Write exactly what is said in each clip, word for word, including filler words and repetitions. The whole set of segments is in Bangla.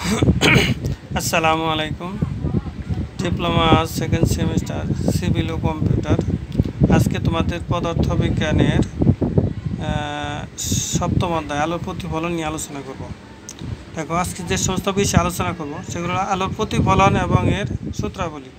আসসালামু আলাইকুম। ডিপ্লোমা সেকেন্ড সেমিস্টার সিভিল ও কম্পিউটার। আজকে তোমাদের পদার্থ বিজ্ঞানের সপ্তম অধ্যায় আলোর প্রতিফলন নিয়ে আলোচনা করব। দেখো, আজকে যে সমস্ত বিষয়ে আলোচনা করব সেগুলো আলোর প্রতিফলন এবং এর সূত্রাবলী।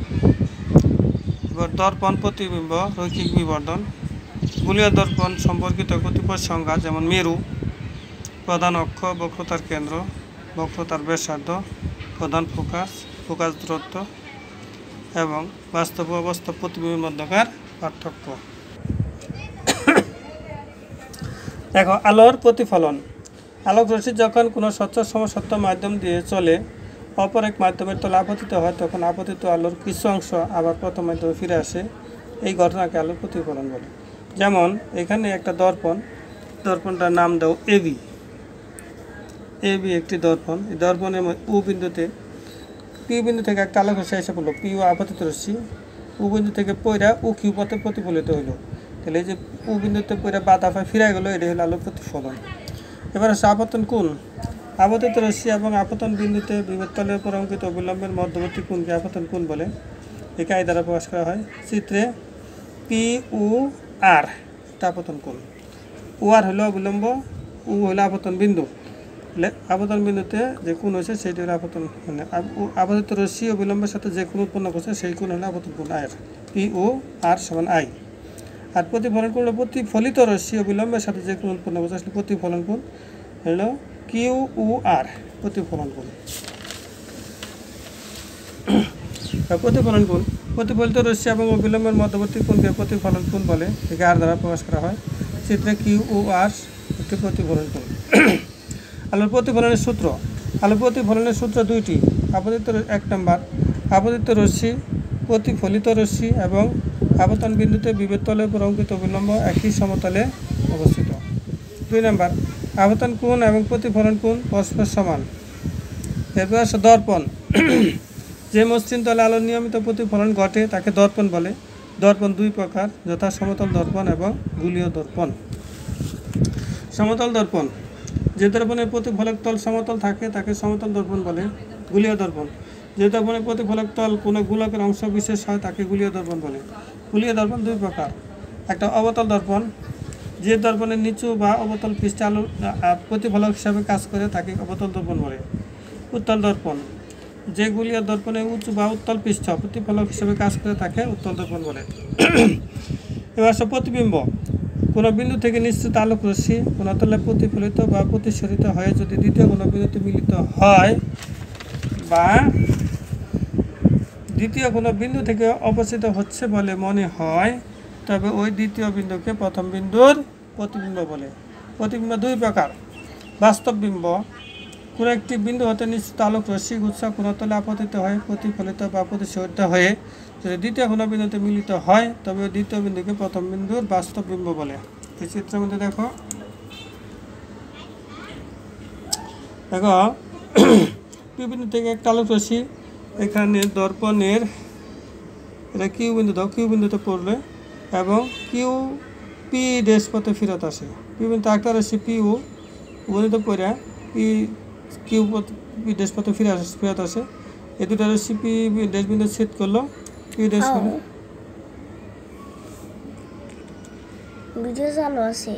এবার দর্পণ, প্রতিবিম্ব, রৈখিক বিবর্ধন, গোলীয় দর্পণ সম্পর্কিত কতিপয় সংজ্ঞা, যেমন মেরু, প্রধান অক্ষ, বক্রতার কেন্দ্র, বক্রতার ব্যাসার্ধ, প্রধান ফোকাস, ফোকাস দূরত্ব এবং বাস্তব ও অবাস্তব প্রতিবিম্বের মধ্যকার পার্থক্য। দেখো, আলোর প্রতিফলন। আলোক রশ্মি যখন কোনো স্বচ্ছ সমসত্ব মাধ্যম দিয়ে চলে অপর এক মাধ্যমের তলে আপতিত হয়, তখন আপতিত আলোর কিছু অংশ আবার প্রথম মাধ্যমে ফিরে আসে। এই ঘটনাকে আলোর প্রতিফলন বলে। যেমন এখানে একটা দর্পণ, দর্পণটার নাম দাও এবি। এবি একটি দর্পণ। এই দর্পণের উ বিন্দুতে পি বিন্দু থেকে একটা আলোক রশ্মি এসে পড়লো, পি ও আপতিত রশ্মি উ বিন্দু থেকে পয়রা উ কিউ পথে প্রতিফলিত হইলো। তাহলে এই যে উ বিন্দুতে পয়রা বাধা পায় ফিরে গেলো, এটাই হলো আলোর প্রতিফলন। এবার আসে আপতন কোণ। আপতিত রশ্মি এবং আপতন বিন্দুতে বিভবতলের উপর অঙ্কিত অবিলম্বের মধ্যবর্তী কোণকে আপতন কোণ বলে। একে আই দ্বারা প্রকাশ করা হয়। চিত্রে পি উ আর এটা আপতন কোণ। ও আর হলো অবিলম্ব, উ হলো আপতন বিন্দু। তাহলে আপতন বিন্দুতে যে কোণ হয়েছে সেইটি হলো আপতন, মানে আপতিত রশ্মি ও বিলম্বের সাথে যে কোণ উৎপন্ন করছে সেই কোণ হলো আপতন কোণ আয়ের। পি ও আর সমান আই। আর প্রতিফলন কোণ হলো প্রতিফলিত রশ্মি ও বিলম্বের সাথে যে কোণ উৎপন্ন করছে আসলে প্রতিফলন কোণ হলো কিউ ও আর, প্রতিফলন কোণ। প্রতিফলন কোণ প্রতিফলিত রশ্মি এবং বিলম্বের মধ্যবর্তী কোণকে প্রতিফলন কোণ বলে। একে আর দ্বারা প্রকাশ করা হয়। চিত্রে কিউ ও আর একটি প্রতিফলন কোণ। আলোর প্রতিফলনের সূত্র। আলোর প্রতিফলনের সূত্র দুইটি। আপতিত এক নম্বর, আপতিত রশ্মি, প্রতিফলিত রশ্মি এবং আপতন বিন্দুতে বিভবতলের উপর অঙ্কিত বিলম্ব একই সমতলে অবস্থিত। দুই নম্বর, আপতন কোণ এবং প্রতিফলন কোণ পরস্পর সমান। এরপর আসে দর্পণ। যে মসৃণ তলে আলোর নিয়মিত প্রতিফলন ঘটে তাকে দর্পণ বলে। দর্পণ দুই প্রকার, যথা সমতল দর্পণ এবং গোলীয় দর্পণ। সমতল দর্পণ। যে দর্পণের প্রতিফলক তল সমতল থাকে তাকে সমতল দর্পণ বলে। গোলীয় দর্পণ। যে দর্পণের প্রতিফলক তল কোনো গোলকের অংশ বিশেষ হয় তাকে গোলীয় দর্পণ বলে। গোলীয় দর্পণ দুই প্রকার। একটা অবতল দর্পণ। যে দর্পণের নিচু বা অবতল পৃষ্ঠে আলো প্রতিফলক হিসাবে কাজ করে তাকে অবতল দর্পণ বলে। উত্তল দর্পণ। যে গোলীয় দর্পণে উঁচু বা উত্তল পৃষ্ঠ প্রতিফলক হিসেবে কাজ করে তাকে উত্তল দর্পণ বলে। এবার সব প্রতিবিম্ব। কোনো বিন্দু থেকে নিশ্চিত আলোক রশ্মি কোনো তলে প্রতিফলিত বা প্রতিসরিত হয়ে যদি দ্বিতীয় কোনো বিন্দুতে মিলিত হয় বা দ্বিতীয় কোনো বিন্দু থেকে অপসৃত হচ্ছে বলে মনে হয়, তবে ওই দ্বিতীয় বিন্দুকে প্রথম বিন্দুর প্রতিবিম্ব বলে। প্রতিবিম্ব দুই প্রকার। বাস্তব বিম্ব। কোনো একটি বিন্দু হতে নিশ্চিত আলোক রশ্মি গুচ্ছ কোনো তলে আপতিত হয়ে প্রতিফলিত বা প্রতিসরিত হয়ে যদি দ্বিতীয় কোনো বিন্দুতে মিলিত হয় তবে ওই দ্বিতীয় বিন্দুকে প্রথম বিন্দুর বাস্তব বিম্ব বলে। এই চিত্রের মধ্যে দেখো দেখো পি বিন্দু থেকে একটা আলোক রশ্মি এখানে দর্পণের এটা কিউ বিন্দু দাও, কিউ বিন্দুতে পড়লে এবং কিউ পি ড্যাশ পথে ফেরত আসে। পি বিন্দু একটা রশ্মি পি ও বিন্দুতে পড়ে পি কিউ পি ড্যাশ পথে ফিরে আসে ফেরত আসে। এই দুটো রশ্মি পি ড্যাশ বিন্দু ছেদ করলো, পি ড্যাশ ভিডিও চালু আছে,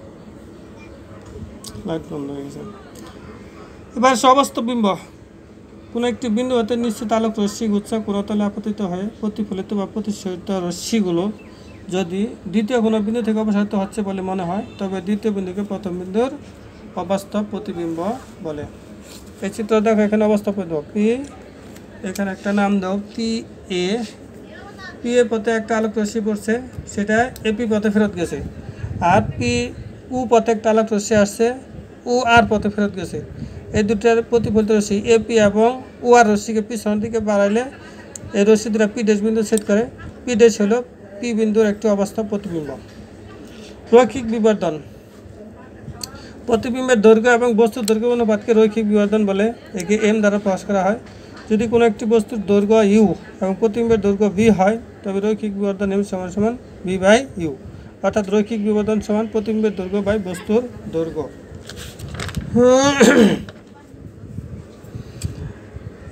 লাইট বন্ধ হয়ে গেছে। এবার অবাস্তব বিম্ব। কোনো একটি বিন্দু হতে নিশ্চিত আলোক রশ্মি গুচ্ছ কোনো তলে আপতিত হয়ে প্রতিফলিত বা প্রতিসরিত রশ্মিগুলো যদি দ্বিতীয় কোনো বিন্দু থেকে অপসারিত হচ্ছে বলে মনে হয় তবে দ্বিতীয় বিন্দুকে প্রথম বিন্দুর অবাস্তব প্রতিবিম্ব বলে। এই চিত্র দেখো, এখানে অবাস্তব প্রতিবিম্ব পি, এখানে একটা নাম দাও পি এ। পি এ পথে একটা আলোক রশ্মি পড়ছে, সেটা এপি পথে ফেরত গেছে। আর পি উ পথে একটা আলোক রশ্মি আসছে, উ আর পথে ফেরত গেছে। এই দুটার প্রতিফলিত রশ্মি এপি এবং উ আর রশ্মিকে পিছনের দিকে বাড়াইলে এই রশ্মি দুটা পি ড্যাশ বিন্দু ছেদ করে। পি ড্যাশ হলো পি বিন্দুর একটি অবাস্তব প্রতিবিম্ব। রৈখিক বিবর্ধন। প্রতিবিম্বের দৈর্ঘ্য এবং বস্তুর দৈর্ঘ্য অনুপাতকে রৈখিক বিবর্ধন বলে। একে এম দ্বারা প্রকাশ করা হয়। যদি কোনো একটি বস্তুর দৈর্ঘ্য ইউ এবং প্রতিবিম্বের দৈর্ঘ্য ভি হয় তবে রৈখিক বিবর্ধন এম সমান সমান ভি বাই ইউ, অর্থাৎ রৈখিক বিবর্ধন সমান প্রতিবিম্বের দৈর্ঘ্য বাই বস্তুর দৈর্ঘ্য।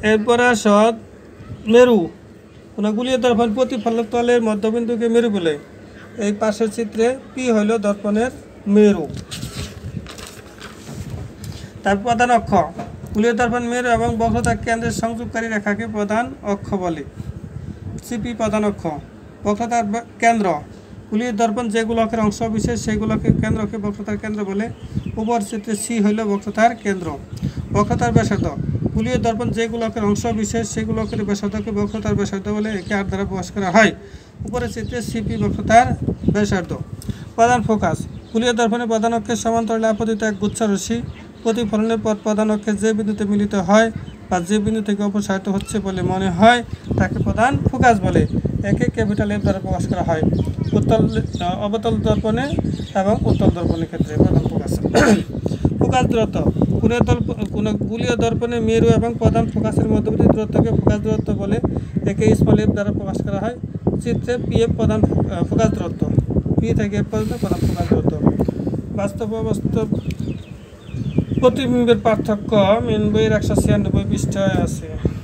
এরপরে আস মেরু। কোনো গুলীয় দর্পণ প্রতিফলক তলের মধ্যবিন্দুকে মেরু বলে। এই পাশের চিত্রে পি হইল দর্পণের মেরু। তার প্রধান অক্ষ। গুলীয় দর্পণ মেরু এবং বক্রতা কেন্দ্রের সংযোগকারী রেখাকে প্রধান অক্ষ বলে। সিপি প্রধান অক্ষ। বক্রতার কেন্দ্র। গুলীয় দর্পণ যে গোলকের অংশ বিশেষ সেই গোলকের কেন্দ্রকে বক্রতার কেন্দ্র বলে। উপর চিত্রে সি হইল বক্রতার কেন্দ্র। বক্রতার ব্যাসার্ধ। গুলীয় দর্পণ যে গোলকের অংশ বিশেষ সেই গোলকের ব্যাসার্ধকে বক্রতার ব্যাসার্ধ বলে। একে আর দ্বারা প্রকাশ করা হয়। উপরের চিত্রে সিপি বক্রতার ব্যাসার্ধ। প্রধান ফোকাস। গুলীয় দর্পণের প্রধান অক্ষের সমান্তরালে আপতিত এক গুচ্ছ রশ্মি প্রতিফলনের পর প্রধান অক্ষে যে বিন্দুতে মিলিত হয় বা যে বিন্দু থেকে অপসারিত হচ্ছে বলে মনে হয় তাকে প্রধান ফোকাস বলে। একে ক্যাপিটাল এফ দ্বারা প্রকাশ করা হয়। উত্তল অবতল দর্পণে এবং উত্তল দর্পণের ক্ষেত্রে প্রধান ফোকাস। ফোকাস দূরত্ব। গুলীয় দর্প কোনো গুলীয় দর্পণে মেরু এবং প্রধান ফোকাসের মধ্যবর্তী দূরত্বকে ফোকাস দূরত্ব বলে। একে স্মল এফ দ্বারা প্রকাশ করা হয়। চিত্রে পি এফ প্রধান ফোকাস দূরত্ব। পি থেকে এফ পর্যন্ত প্রধান ফোকাস দূরত্ব। বাস্তব অবাস্তব প্রতিবিম্বের পার্থক্য মেন বইয়ের একশো ছিয়ানব্বই পৃষ্ঠায় আছে।